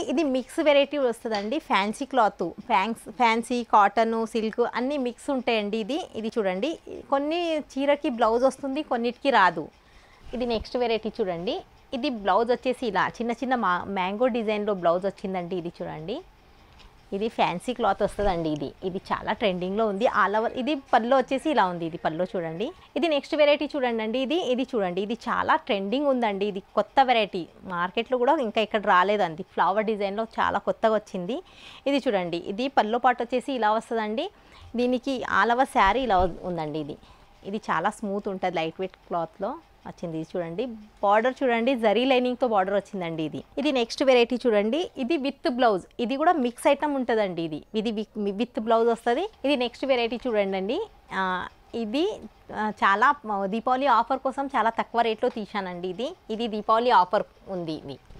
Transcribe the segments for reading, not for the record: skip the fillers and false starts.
ఇది mix variety వస్తుందండి. Fancy cloth, fancy cotton, silk అన్నీ మిక్స్ ఉంటాయండి. ఇది చూడండి, కొన్ని చీరకి బ్లౌజ్ వస్తుంది, కొన్నిటికి రాదు. ఇది నెక్స్ట్ వెరైటీ చూడండి. ఇది బ్లౌజ్ వచ్చేసి ఇలా చిన్న చిన్న మ్యాంగో డిజైన్లో బ్లౌజ్ వచ్చిందండి. ఇది చూడండి, ఇది ఫ్యాన్సీ క్లాత్ వస్తుందండి. ఇది చాలా ట్రెండింగ్లో ఉంది. ఆల్ ఓవర్ ఇది పళ్ళు వచ్చేసి ఇలా ఉంది. ఇది పళ్ళు చూడండి. ఇది నెక్స్ట్ వెరైటీ చూడండి అండి. ఇది చూడండి, ఇది చాలా ట్రెండింగ్ ఉందండి. ఇది కొత్త వెరైటీ, మార్కెట్లో కూడా ఇంకా ఇక్కడ రాలేదండి. ఫ్లవర్ డిజైన్లో చాలా కొత్తగా వచ్చింది. ఇది చూడండి, ఇది పళ్ళు పాటు వచ్చేసి ఇలా వస్తుందండి. దీనికి ఆల్ ఓవర్ శారీ ఇలా ఉందండి. ఇది చాలా స్మూత్ ఉంటుంది, లైట్ వెయిట్ క్లాత్లో వచ్చింది. ఇది చూడండి, బార్డర్ చూడండి, జరీ లైనింగ్తో బార్డర్ వచ్చిందండి. ఇది నెక్స్ట్ వెరైటీ చూడండి. ఇది విత్ బ్లౌజ్, ఇది కూడా మిక్స్ ఐటమ్ ఉంటుందండి. ఇది విత్ బ్లౌజ్ వస్తుంది. ఇది నెక్స్ట్ వెరైటీ చూడండి అండి. ఇది చాలా దీపావళి ఆఫర్ కోసం చాలా తక్కువ రేట్లో తీసానండి. ఇది దీపావళి ఆఫర్ ఉంది.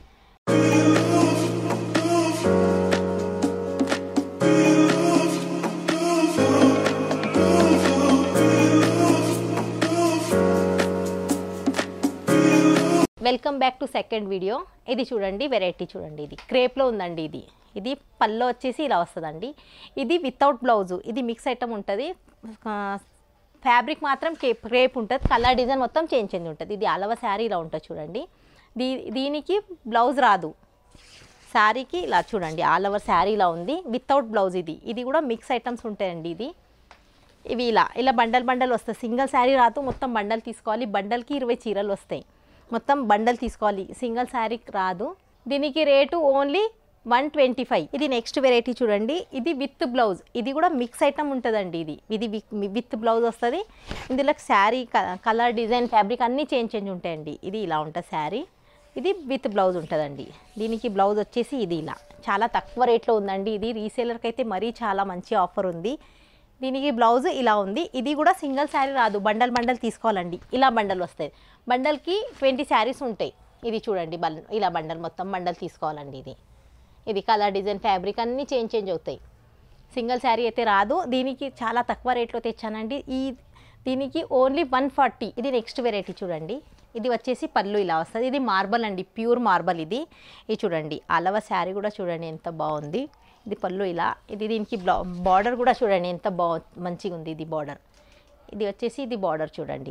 Welcome back to second video. ఇది చూడండి, వెరైటీ చూడండి. ఇది క్రేప్లో ఉందండి. ఇది పళ్ళు వచ్చేసి ఇలా వస్తుందండి. ఇది వితౌట్ బ్లౌజు, ఇది మిక్స్ ఐటమ్ ఉంటుంది. ఫ్యాబ్రిక్ మాత్రం క్రేప్ ఉంటుంది. కలర్ డిజైన్ మొత్తం చేంజ్ ఉంటుంది. ఇది ఆల్ ఓవర్ శారీ ఇలా ఉంటుంది చూడండి. దీనికి బ్లౌజ్ రాదు. శారీకి ఇలా చూడండి, ఆల్ ఓవర్ శారీ ఇలా ఉంది, వితౌట్ బ్లౌజ్. ఇది కూడా మిక్స్ ఐటమ్స్ ఉంటాయండి. ఇవి ఇలా బండల్ వస్తాయి. సింగిల్ శారీ రాదు, మొత్తం బండల్ తీసుకోవాలి. బండల్కి 20 చీరలు వస్తాయి. మొత్తం బండల్ తీసుకోవాలి, సింగిల్ శారీ రాదు. దీనికి రేటు ఓన్లీ 125. ఇది నెక్స్ట్ వెరైటీ చూడండి. ఇది విత్ బ్లౌజ్, ఇది కూడా మిక్స్ ఐటమ్ ఉంటుందండి. ఇది విత్ బ్లౌజ్ వస్తుంది. ఇందులో శారీ కలర్ డిజైన్ ఫ్యాబ్రిక్ అన్నీ చేంజ్ ఉంటాయండి. ఇది ఇలా ఉంటుంది శారీ. ఇది విత్ బ్లౌజ్ ఉంటుందండి. దీనికి బ్లౌజ్ వచ్చేసి ఇది ఇలా చాలా తక్కువ రేట్లో ఉందండి. ఇది రీసేలర్కి అయితే మరీ చాలా మంచి ఆఫర్ ఉంది. దీనికి బ్లౌజ్ ఇలా ఉంది. ఇది కూడా సింగిల్ శారీ రాదు, బండల్ తీసుకోవాలండి. ఇలా బండల్ వస్తాయి. బండల్కి 20 శారీస్ ఉంటాయి. ఇది చూడండి, ఇలా మొత్తం బండల్ తీసుకోవాలండి. ఇది కలర్ డిజైన్ ఫ్యాబ్రిక్ అన్నీ చేంజ్ అవుతాయి. సింగిల్ శారీ అయితే రాదు. దీనికి చాలా తక్కువ రేట్లో తెచ్చానండి. దీనికి ఓన్లీ 140. ఇది నెక్స్ట్ వెరైటీ చూడండి. ఇది వచ్చేసి పళ్ళు ఇలా వస్తుంది. ఇది మార్బల్ అండి, ప్యూర్ మార్బల్. ఇది చూడండి, ఆల్ ఓవర్ శారీ కూడా చూడండి ఎంత బాగుంది. ఇది పళ్ళు ఇలా. దీనికి బార్డర్ కూడా చూడండి ఎంత మంచిగా ఉంది. ఇది బార్డర్, ఇది వచ్చేసి ఇది బార్డర్ చూడండి.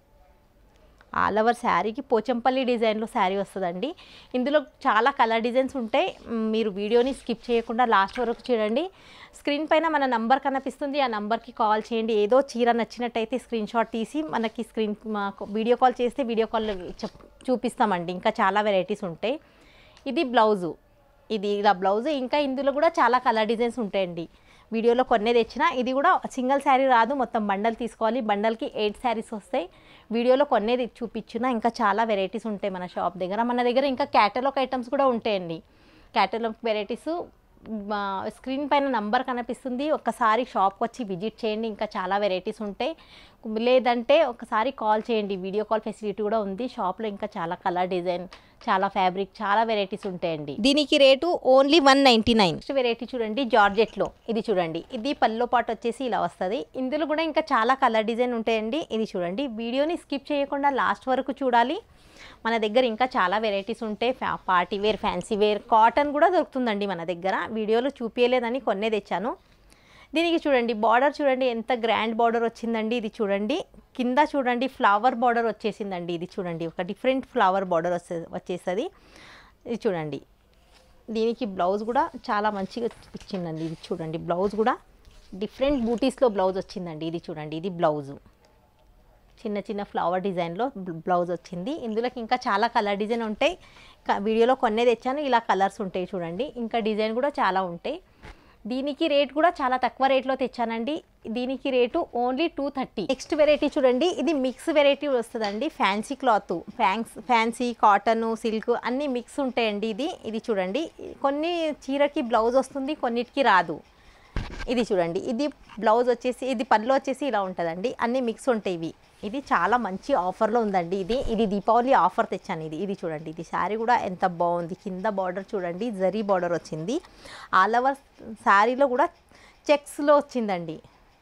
ఆల్ ఓవర్ శారీకి పోచంపల్లి డిజైన్లో శారీ వస్తుందండి. ఇందులో చాలా కలర్ డిజైన్స్ ఉంటాయి. మీరు వీడియోని స్కిప్ చేయకుండా లాస్ట్ వరకు చూడండి. స్క్రీన్ పైన మన నంబర్ కనిపిస్తుంది, ఆ నంబర్కి కాల్ చేయండి. ఏదో చీర నచ్చినట్టయితే స్క్రీన్ షాట్ తీసి మనకి వీడియో కాల్ చేస్తే వీడియో కాల్లో చూపిస్తామండి. ఇంకా చాలా వెరైటీస్ ఉంటాయి. ఇది బ్లౌజు, ఇది ఇలా బ్లౌజ్. ఇంకా ఇందులో కూడా చాలా కలర్ డిజైన్స్ ఉంటాయండి. వీడియోలో కొన్నే తెచ్చినా. ఇది కూడా సింగిల్ శారీ రాదు, మొత్తం బండల్ తీసుకోవాలి. బండల్కి 8 శారీస్ వస్తాయి. వీడియోలో కొన్నే చూపించిన. ఇంకా చాలా వెరైటీస్ ఉంటాయి మన షాప్ దగ్గర. మన దగ్గర ఇంకా క్యాటలాగ్ ఐటమ్స్ కూడా ఉంటాయండి. క్యాటలాగ్ వెరైటీస్ స్క్రీన్ పైన నంబర్ కనిపిస్తుంది. ఒకసారి షాప్కి వచ్చి విజిట్ చేయండి. ఇంకా చాలా వెరైటీస్ ఉంటాయి. లేదంటే ఒకసారి కాల్ చేయండి, వీడియో కాల్ ఫెసిలిటీ కూడా ఉంది షాప్లో. ఇంకా చాలా కలర్ డిజైన్, చాలా ఫ్యాబ్రిక్, చాలా వెరైటీస్ ఉంటాయండి. దీనికి రేటు ఓన్లీ 199. నెక్స్ట్ వెరైటీ చూడండి, జార్జెట్లో. ఇది చూడండి, ఇది పల్లో పాటు వచ్చేసి ఇలా వస్తుంది. ఇందులో కూడా ఇంకా చాలా కలర్ డిజైన్ ఉంటాయండి. ఇది చూడండి, వీడియోని స్కిప్ చేయకుండా లాస్ట్ వరకు చూడాలి. మన దగ్గర ఇంకా చాలా వెరైటీస్ ఉంటాయి. Party wear, fancy wear, cotton కూడా దొరుకుతుందండి మన దగ్గర. వీడియోలో చూపించలేదని కొన్నే తెచ్చాను. దీనికి చూడండి, బార్డర్ చూడండి ఎంత గ్రాండ్ బార్డర్ వచ్చిందండి. ఇది చూడండి, కింద చూడండి ఫ్లవర్ బార్డర్ వచ్చేసిందండి. ఇది చూడండి, ఒక డిఫరెంట్ ఫ్లవర్ బార్డర్ వచ్చేస్తుంది. ఇది చూడండి, దీనికి బ్లౌజ్ కూడా చాలా మంచిగా ఇచ్చిందండి. ఇది చూడండి, బ్లౌజ్ కూడా డిఫరెంట్ బూటీస్లో బ్లౌజ్ వచ్చిందండి. ఇది చూడండి, ఇది బ్లౌజు చిన్న చిన్న ఫ్లవర్ డిజైన్లో బ్లౌజ్ వచ్చింది. ఇందులోకి ఇంకా చాలా కలర్ డిజైన్ ఉంటాయి. వీడియోలో కొన్నే తెచ్చాను. ఇలా కలర్స్ ఉంటాయి చూడండి. ఇంకా డిజైన్ కూడా చాలా ఉంటాయి. దీనికి రేట్ కూడా చాలా తక్కువ రేట్లో తెచ్చానండి. దీనికి రేటు ఓన్లీ 230. నెక్స్ట్ వెరైటీ చూడండి, ఇది మిక్స్ వెరైటీ వస్తుందండి. Fancy cloth, fancy cotton, silk అన్నీ మిక్స్ ఉంటాయండి. ఇది చూడండి, కొన్ని చీరకి బ్లౌజ్ వస్తుంది, కొన్నిటికి రాదు. ఇది చూడండి, ఇది బ్లౌజ్ వచ్చేసి, ఇది పళ్ళు వచ్చేసి ఇలా ఉంటుందండి. అన్నీ మిక్స్ ఉంటాయి. ఇది చాలా మంచి ఆఫర్లో ఉందండి. ఇది దీపావళి ఆఫర్ తెచ్చాను. ఇది చూడండి, ఇది శారీ కూడా ఎంత బాగుంది. కింద బార్డర్ చూడండి, జరీ బార్డర్ వచ్చింది. ఆల్ ఓవర్ శారీలో కూడా చెక్స్లో వచ్చిందండి.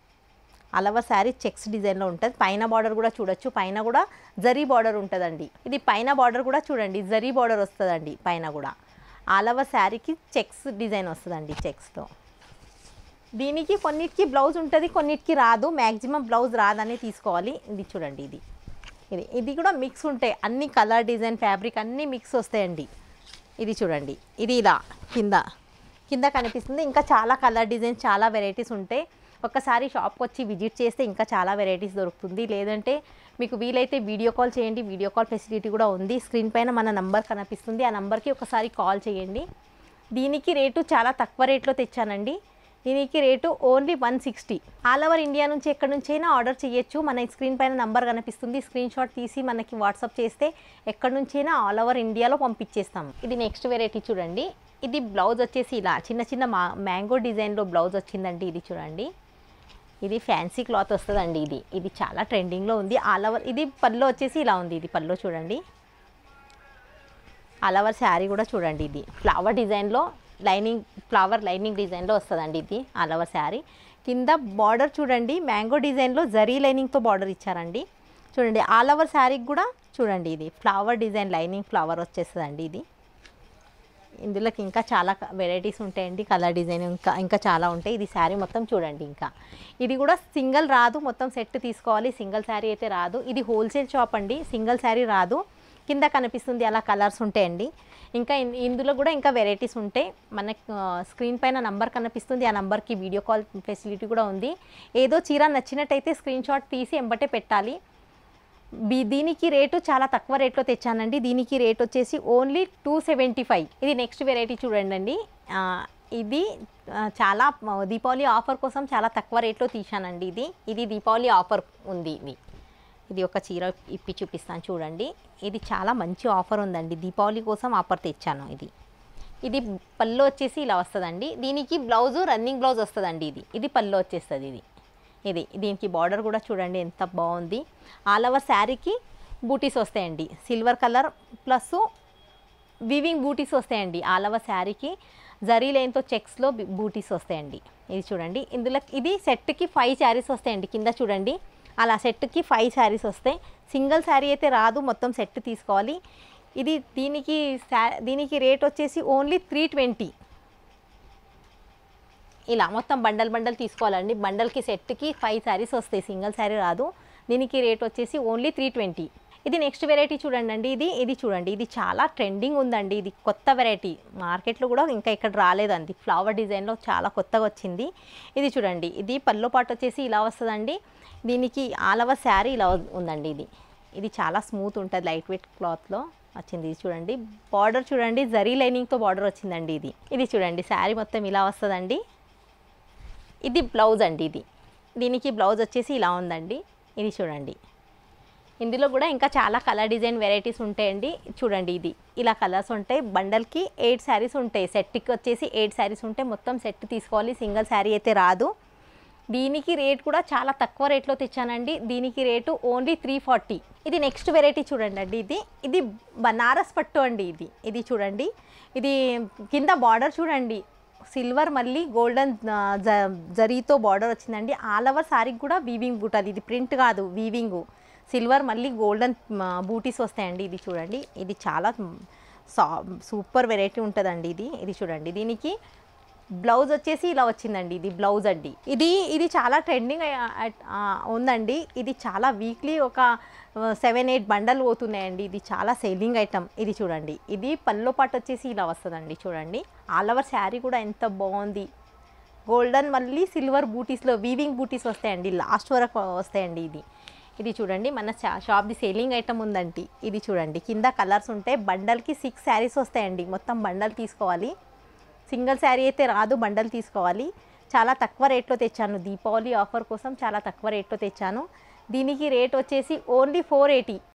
ఆల్ ఓవర్ శారీ చెక్స్ డిజైన్లో ఉంటుంది. పైన బార్డర్ కూడా చూడొచ్చు, పైన కూడా జరీ బార్డర్ ఉంటుందండి. ఇది పైన బార్డర్ కూడా చూడండి, జరీ బార్డర్ వస్తుందండి పైన కూడా. ఆల్ ఓవర్ శారీకి చెక్స్ డిజైన్ వస్తుందండి, చెక్స్తో. దీనికి కొన్నిటికి బ్లౌజ్ ఉంటుంది, కొన్నిటికి రాదు. మ్యాక్సిమం బ్లౌజ్ రాదని తీసుకోవాలి. ఇది చూడండి, ఇది కూడా మిక్స్ ఉంటాయి. అన్ని కలర్ డిజైన్ ఫ్యాబ్రిక్ అన్నీ మిక్స్ వస్తాయండి. ఇది చూడండి, ఇది ఇలా కింద కనిపిస్తుంది. ఇంకా చాలా కలర్ డిజైన్స్, చాలా వెరైటీస్ ఉంటాయి. ఒక్కసారి షాప్కి వచ్చి విజిట్ చేస్తే ఇంకా చాలా వెరైటీస్ దొరుకుతుంది. లేదంటే మీకు వీలైతే వీడియో కాల్ చేయండి, వీడియో కాల్ ఫెసిలిటీ కూడా ఉంది. స్క్రీన్ పైన మన నంబర్ కనిపిస్తుంది, ఆ నంబర్కి ఒకసారి కాల్ చేయండి. దీనికి రేటు చాలా తక్కువ రేట్లో తెచ్చానండి. దీనికి rate only 160. All over India నుంచి ఎక్కడి నుంచైనా ఆర్డర్ చేయొచ్చు. మన స్క్రీన్ పైన నంబర్ కనిపిస్తుంది, స్క్రీన్ షాట్ తీసి మనకి వాట్సాప్ చేస్తే ఎక్కడి నుంచైనా ఆల్ ఓవర్ ఇండియాలో పంపించేస్తాము. ఇది నెక్స్ట్ వెరైటీ చూడండి. ఇది బ్లౌజ్ వచ్చేసి ఇలా చిన్న మ్యాంగో డిజైన్లో బ్లౌజ్ వచ్చిందండి. ఇది చూడండి, ఇది ఫ్యాన్సీ క్లాత్ వస్తుందండి. ఇది చాలా ట్రెండింగ్లో ఉంది. ఆల్ ఓవర్ ఇది పల్లో వచ్చేసి ఇలా ఉంది. ఇది పల్లో చూడండి. ఆల్ ఓవర్ శారీ కూడా చూడండి, ఇది ఫ్లవర్ డిజైన్లో ఫ్లవర్ లైనింగ్ డిజైన్లో వస్తుందండి. ఇది ఆల్ ఓవర్ శారీ. కింద బార్డర్ చూడండి, మ్యాంగో డిజైన్లో జరీ లైనింగ్తో బార్డర్ ఇచ్చారండి. చూడండి ఆల్ ఓవర్ శారీకి కూడా చూడండి, ఇది ఫ్లవర్ డిజైన్ లైనింగ్ ఫ్లవర్ వచ్చేస్తుందండి. ఇందులోకి ఇంకా చాలా వెరైటీస్ ఉంటాయండి, కలర్ డిజైన్ ఇంకా చాలా ఉంటాయి. ఇది శారీ మొత్తం చూడండి. ఇంకా ఇది కూడా సింగిల్ రాదు, మొత్తం సెట్ తీసుకోవాలి. సింగిల్ శారీ అయితే రాదు. ఇది హోల్సేల్ షాప్ అండి, సింగిల్ శారీ రాదు. కింద కనిపిస్తుంది అలా కలర్స్ ఉంటాయండి. ఇంకా ఇందులో కూడా ఇంకా వెరైటీస్ ఉంటాయి. మనకి స్క్రీన్ పైన నంబర్ కనిపిస్తుంది, ఆ నంబర్కి వీడియో కాల్ ఫెసిలిటీ కూడా ఉంది. ఏదో చీర నచ్చినట్టయితే స్క్రీన్ షాట్ తీసి ఎంబటే పెట్టాలి. దీనికి రేటు చాలా తక్కువ రేట్లో తెచ్చానండి. దీనికి రేట్ వచ్చేసి ఓన్లీ 275. ఇది నెక్స్ట్ వెరైటీ చూడండి. ఇది చాలా దీపావళి ఆఫర్ కోసం చాలా తక్కువ రేట్లో తీశానండి. ఇది దీపావళి ఆఫర్ ఉంది. ఇది ఒక చీర ఇప్పి చూపిస్తాను చూడండి. ఇది చాలా మంచి ఆఫర్ ఉందండి, దీపావళి కోసం ఆఫర్ తెచ్చాను. ఇది పళ్ళు వచ్చేసి ఇలా వస్తుందండి. దీనికి బ్లౌజు రన్నింగ్ బ్లౌజ్ వస్తుందండి. ఇది పళ్ళు వచ్చేస్తుంది. దీనికి బార్డర్ కూడా చూడండి ఎంత బాగుంది. ఆల్ ఓవర్ శారీకి బూటీస్ వస్తాయండి, సిల్వర్ కలర్ ప్లస్ వీవింగ్ బూటీస్ వస్తాయండి. ఆల్ ఓవర్ శారీకి జరీ లైన్తో చెక్స్లో బూటీస్ వస్తాయండి. ఇది చూడండి. ఇందులో ఇది సెట్కి 5 శారీస్ వస్తాయండి. కింద చూడండి, అలా సెట్కి 5 శారీస్ వస్తాయి. సింగిల్ శారీ అయితే రాదు, మొత్తం సెట్ తీసుకోవాలి. దీనికి రేట్ వచ్చేసి ఓన్లీ 320. ఇలా మొత్తం బండల్ తీసుకోవాలండి. బండల్కి సెట్కి 5 శారీస్ వస్తాయి, సింగిల్ శారీ రాదు. దీనికి రేట్ వచ్చేసి ఓన్లీ 320. ఇది నెక్స్ట్ వెరైటీ చూడండి. ఇది చూడండి, ఇది చాలా ట్రెండింగ్ ఉందండి. ఇది కొత్త వెరైటీ, మార్కెట్లో కూడా ఇంకా ఇక్కడ రాలేదండి. ఫ్లవర్ డిజైన్లో చాలా కొత్తగా వచ్చింది. ఇది చూడండి, ఇది పల్లో పాటు వచ్చేసి ఇలా వస్తుందండి. దీనికి ఆల్ ఓవర్ శారీ ఇలా ఉందండి. ఇది చాలా స్మూత్ ఉంటుంది, లైట్ వెయిట్ క్లాత్లో వచ్చింది. ఇది చూడండి, బార్డర్ చూడండి, జరీ లైనింగ్తో బార్డర్ వచ్చిందండి. ఇది చూడండి, శారీ మొత్తం ఇలా వస్తుందండి. ఇది బ్లౌజ్ అండి. దీనికి బ్లౌజ్ వచ్చేసి ఇలా ఉందండి. ఇది చూడండి, ఇందులో కూడా ఇంకా చాలా కలర్ డిజైన్ వెరైటీస్ ఉంటాయండి. చూడండి, ఇలా కలర్స్ ఉంటాయి. బండల్కి 8 శారీస్ ఉంటాయి, సెట్కి వచ్చేసి 8 శారీస్ ఉంటాయి. మొత్తం సెట్ తీసుకోవాలి, సింగిల్ శారీ అయితే రాదు. దీనికి రేట్ కూడా చాలా తక్కువ రేట్లో తెచ్చానండి. దీనికి రేటు ఓన్లీ 340. ఇది నెక్స్ట్ వెరైటీ చూడండి. ఇది బనారస్ పట్టు అండి. ఇది చూడండి, ఇది కింద బార్డర్ చూడండి, సిల్వర్ మళ్ళీ గోల్డెన్ జరీతో బార్డర్ వచ్చిందండి. ఆల్ ఓవర్ శారీకి కూడా వీవింగ్ బూటాది. ఇది ప్రింట్ కాదు, వీవింగ్. సిల్వర్ మళ్ళీ గోల్డెన్ బూటీస్ వస్తాయండి. ఇది చూడండి, ఇది చాలా సూపర్ వెరైటీ ఉంటుందండి. ఇది చూడండి, దీనికి బ్లౌజ్ వచ్చేసి ఇలా వచ్చిందండి. ఇది బ్లౌజ్ అండి. ఇది చాలా ట్రెండింగ్ ఉందండి. ఇది చాలా వీక్లీ ఒక 7-8 బండలు పోతున్నాయండి. ఇది చాలా సేలింగ్ ఐటమ్. ఇది చూడండి, ఇది పల్లో పాటు వచ్చేసి ఇలా వస్తుందండి. చూడండి, ఆల్ ఓవర్ శారీ కూడా ఎంత బాగుంది. గోల్డెన్ మళ్ళీ సిల్వర్ బూటీస్లో వీవింగ్ బూటీస్ వస్తాయండి, లాస్ట్ వరకు వస్తాయండి. ఇది చూడండి, మన షాప్ది సేలింగ్ ఐటమ్ ఉందండి. ఇది చూడండి, కింద కలర్స్ ఉంటాయి. బండల్కి 6 శారీస్ వస్తాయండి. మొత్తం బండల్ తీసుకోవాలి, సింగిల్ శారీ అయితే రాదు, బండల్ తీసుకోవాలి. చాలా తక్కువ రేట్లో తెచ్చాను, దీపావళి ఆఫర్ కోసం చాలా తక్కువ రేట్లో తెచ్చాను. దీనికి రేట్ వచ్చేసి ఓన్లీ 480.